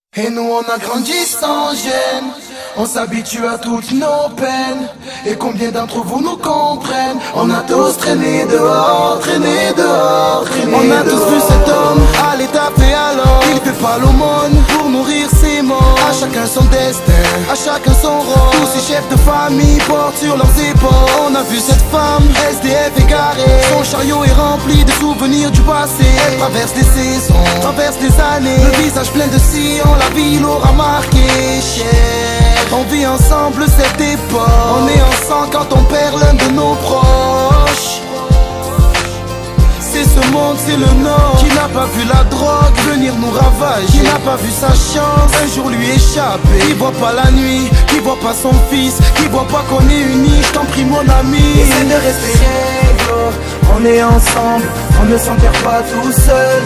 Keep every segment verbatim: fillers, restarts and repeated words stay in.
Et nous on a grandi sans gêne, on s'habitue à toutes nos peines. Et combien d'entre vous nous comprennent? On a tous traîné dehors, traîné dehors, traîné dehors. On a tous vu cet homme aller taper à l'or. Il fait pas l'aumône pour nourrir ses morts. À chacun son destin, à chacun son rôle. Tous ces chefs de famille portent sur leurs épaules. On a vu cette femme, S D F égarée. Son chariot est rempli de souvenirs du passé. Elle traverse les saisons, traverse les années. Le visage plein de sillons, la vie l'aura marqué cher. On vit ensemble cette époque. On est ensemble quand on perd l'un de nos proches. C'est ce monde, c'est le Nord, qui n'a pas vu la drogue venir nous ravager, qui n'a pas vu sa chance un jour lui échapper, qui voit pas la nuit, qui voit pas son fils, qui voit pas qu'on est unis. Je t'en prie mon ami, essaie de rester réglo. On est ensemble, on ne s'enterre pas tout seul.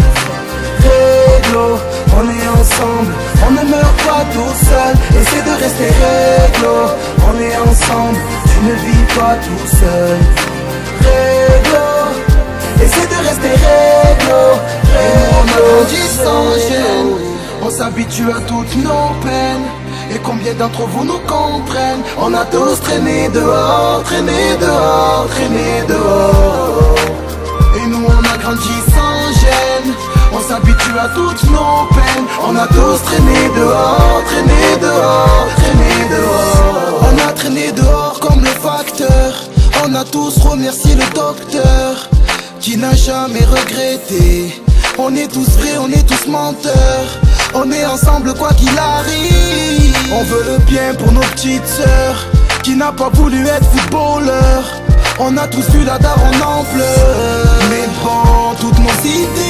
Réglo, on est ensemble, on ne meurt pas tout seul. Essaie de rester réglo. On est ensemble, tu ne vis pas tout seul. Réglo, essaie de rester réglo. Réglo, on a grandi sans gêne, on s'habitue à toutes nos peines. Et combien d'entre vous nous comprennent? On a tous traîné dehors, traîné dehors, traîné dehors. Et nous on a grandi sans gêne, on s'habitue à toutes nos peines. On a tous traîné dehors, traîné dehors, traîné dehors. On a traîné dehors comme le facteur. On a tous remercié le docteur qui n'a jamais regretté. On est tous vrais, on est tous menteurs. On est ensemble quoi qu'il arrive. On veut le bien pour nos petites sœurs qui n'a pas voulu être footballeur. On a tous vu la daronne en pleurs. Mais bon, toutes nos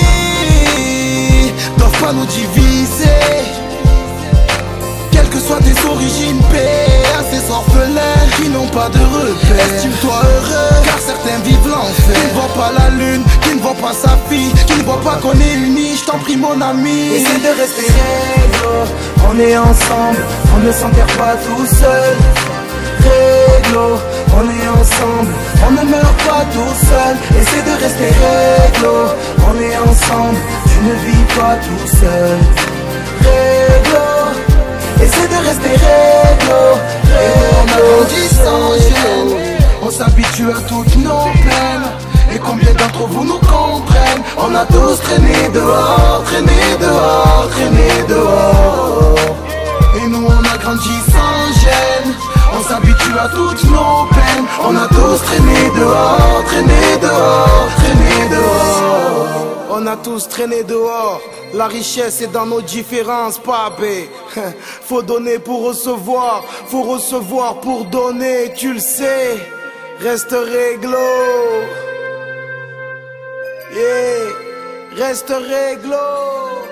idées doivent pas nous diviser. Quelles que soient tes origines, paix à ces orphelins qui n'ont pas de repère. Estime-toi heureux, car certains vivent l'enfer. Qui ne voient pas la lune, qui ne voient pas sa fille, qui ne voient pas qu'on est unis. Je t'en prie mon ami, essaie de rester réglo. On est ensemble, on ne s'enterre pas tout seul. Réglo, on est ensemble, on ne meurt pas tout seul. Essaie de rester réglo. On est ensemble, tu ne vis pas tout seul. Réglo, essaie de rester réglo. Réglo, on a grandi sans gêne, on s'habitue à toutes nos peines. Et combien d'entre vous nous comprennent? On a tous traîné dehors, traîné dehors, traîné dehors. Et nous on a grandi sans gêne, on s'habitue à toutes nos peines. On a tous traîné dehors, traîné dehors, traîné dehors. On a tous traîné dehors. La richesse est dans nos différences, papé. Faut donner pour recevoir, faut recevoir pour donner, tu le sais. Reste réglo. Yeah, reste réglo.